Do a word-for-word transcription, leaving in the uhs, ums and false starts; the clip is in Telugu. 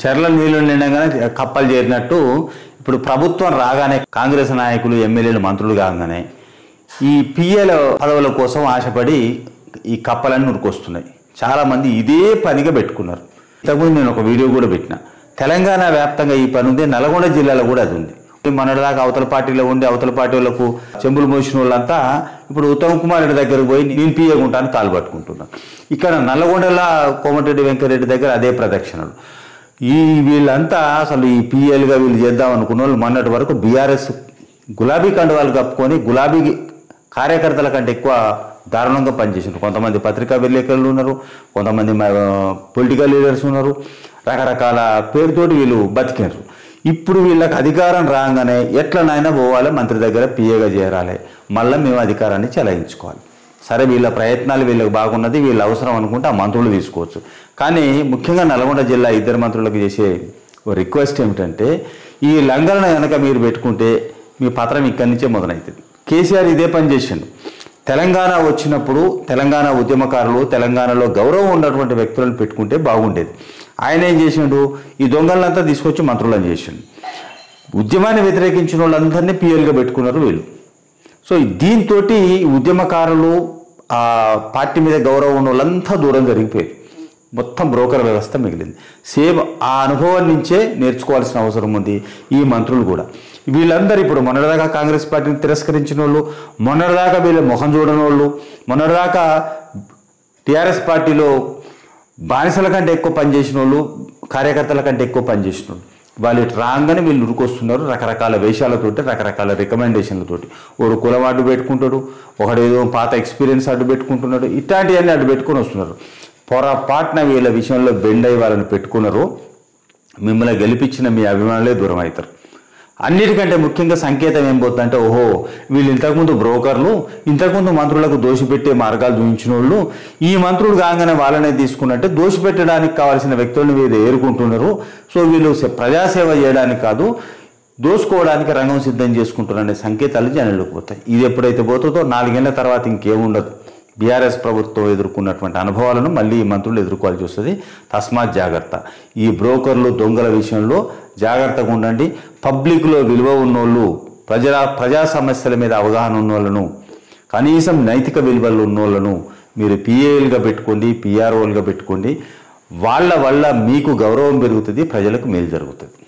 చెర్ల నీళ్లు నిండగానే కప్పలు చేరినట్టు ఇప్పుడు ప్రభుత్వం రాగానే కాంగ్రెస్ నాయకులు ఎమ్మెల్యేలు మంత్రులు కాగానే ఈ పిఎల పదవుల కోసం ఆశపడి ఈ కప్పలన్నీ ఉరికొస్తున్నాయి. చాలామంది ఇదే పనిగా పెట్టుకున్నారు. ఇంతకుముందు నేను ఒక వీడియో కూడా పెట్టిన. తెలంగాణ వ్యాప్తంగా ఈ పని ఉంది, నల్గొండ జిల్లాలో కూడా అది ఉంది. మొన్నటిదాకా అవతల పార్టీలో ఉండి అవతల పార్టీ వాళ్ళకు చెంబులు మోసిన వాళ్ళంతా ఇప్పుడు ఉత్తమ్ కుమార్ రెడ్డి దగ్గరకు పోయి నేను పియ్యకుంటాను కాలు పట్టుకుంటున్నాను. ఇక్కడ నల్లగొండల కోమటిరెడ్డి వెంకటరెడ్డి దగ్గర అదే ప్రదక్షిణలు. ఈ వీళ్ళంతా అసలు ఈ పిఎల్గా వీళ్ళు చేద్దాం అనుకున్న వాళ్ళు మొన్నటి వరకు బీఆర్ఎస్ గులాబీ కండువాలు కప్పుకొని గులాబీ కార్యకర్తల కంటే ఎక్కువ దారుణంగా పనిచేసినారు. కొంతమంది పత్రికా విలేకరులు ఉన్నారు, కొంతమంది పొలిటికల్ లీడర్స్ ఉన్నారు, రకరకాల పేరుతోటి వీళ్ళు బతికారు. ఇప్పుడు వీళ్ళకి అధికారం రాగానే ఎట్లనైనా పోవాలి, మంత్రి దగ్గర పిఏగా చేరాలి, మళ్ళీ మేము అధికారాన్ని చెలాయించుకోవాలి. సరే వీళ్ళ ప్రయత్నాలు వీళ్ళకి బాగున్నది, వీళ్ళ అవసరం అనుకుంటే ఆ మంత్రులు తీసుకోవచ్చు. కానీ ముఖ్యంగా నల్గొండ జిల్లా ఇద్దరు మంత్రులకు చేసే రిక్వెస్ట్ ఏమిటంటే ఈ లంఘన కనుక మీరు పెట్టుకుంటే మీ పత్రం ఇక్కడి నుంచే మొదలవుతుంది. కేసీఆర్ ఇదే పని చేసిండు. తెలంగాణ వచ్చినప్పుడు తెలంగాణ ఉద్యమకారులు తెలంగాణలో గౌరవం ఉన్నటువంటి వ్యక్తులను పెట్టుకుంటే బాగుండేది. ఆయన ఏం చేసిండు, ఈ దొంగలంతా తీసుకొచ్చి మంత్రులను చేసిండు. ఉద్యమాన్ని వ్యతిరేకించిన వాళ్ళందరినీ పిఎల్గా పెట్టుకున్నారు వీళ్ళు. సో దీంతో ఉద్యమకారులు ఆ పార్టీ మీద గౌరవం ఉన్న వాళ్ళంతా దూరం జరిగిపోయారు. మొత్తం బ్రోకర్ వ్యవస్థ మిగిలింది. సేమ్ ఆ అనుభవం నుంచే నేర్చుకోవాల్సిన అవసరం ఉంది ఈ మంత్రులు కూడా. వీళ్ళందరూ ఇప్పుడు మొన్నటిదాకా కాంగ్రెస్ పార్టీని తిరస్కరించిన వాళ్ళు, మొన్నటిదాకా వీళ్ళు ముఖం చూడని వాళ్ళు, మొన్నటిదాకా టీఆర్ఎస్ పార్టీలో బానిసల కంటే ఎక్కువ పనిచేసిన వాళ్ళు, కార్యకర్తల కంటే ఎక్కువ పనిచేసిన వాళ్ళు, వాళ్ళు ఇటు రాగానే వీళ్ళు ఉరుకొస్తున్నారు రకరకాల వేషాలతోటి, రకరకాల రికమెండేషన్లతోటి. ఒకడు కులం అడ్డు పెట్టుకుంటాడు, ఒకడేదో పాత ఎక్స్పీరియన్స్ అడ్డు పెట్టుకుంటున్నాడు, ఇట్లాంటివన్నీ అడ్డు పెట్టుకొని వస్తున్నారు. పొరపాటున వీళ్ళ విషయంలో బెండ్ అయ్యి వాళ్ళని పెట్టుకున్నారు, మిమ్మల్ని గెలిపించిన మీ అభిమానులే దూరం అవుతారు. అన్నిటికంటే ముఖ్యంగా సంకేతం ఏం పోతుందంటే, ఓహో వీళ్ళు ఇంతకుముందు బ్రోకర్లు, ఇంతకుముందు మంత్రులకు దోషిపెట్టే మార్గాలు చూపించిన వాళ్ళు, ఈ మంత్రులు కాగానే వాళ్ళనే తీసుకున్నట్టే దోషిపెట్టడానికి కావాల్సిన వ్యక్తులను వీళ్ళు ఏరుకుంటున్నారు. సో వీళ్ళు ప్రజాసేవ చేయడానికి కాదు, దోసుకోవడానికి రంగం సిద్ధం చేసుకుంటున్నారనే సంకేతాలు జనాలకు పోతాయి. ఇది ఎప్పుడైతే పోతుందో నాలుగేళ్ల తర్వాత ఇంకేముండదు. బీఆర్ఎస్ ప్రభుత్వం ఎదుర్కొన్నటువంటి అనుభవాలను మళ్ళీ ఈ మంత్రులు ఎదుర్కోవాల్సి వస్తుంది. తస్మాత్ జాగ్రత్త. ఈ బ్రోకర్లు దొంగల విషయంలో జాగ్రత్తగా ఉండండి. పబ్లిక్లో విలువ ఉన్నోళ్ళు, ప్రజా ప్రజా సమస్యల మీద అవగాహన ఉన్నోళ్ళను, కనీసం నైతిక విలువలు ఉన్నోళ్ళను మీరు పిఏలుగా పెట్టుకోండి, పిఆర్ఓలుగా పెట్టుకోండి. వాళ్ళ వల్ల మీకు గౌరవం పెరుగుతుంది, ప్రజలకు మేలు జరుగుతుంది.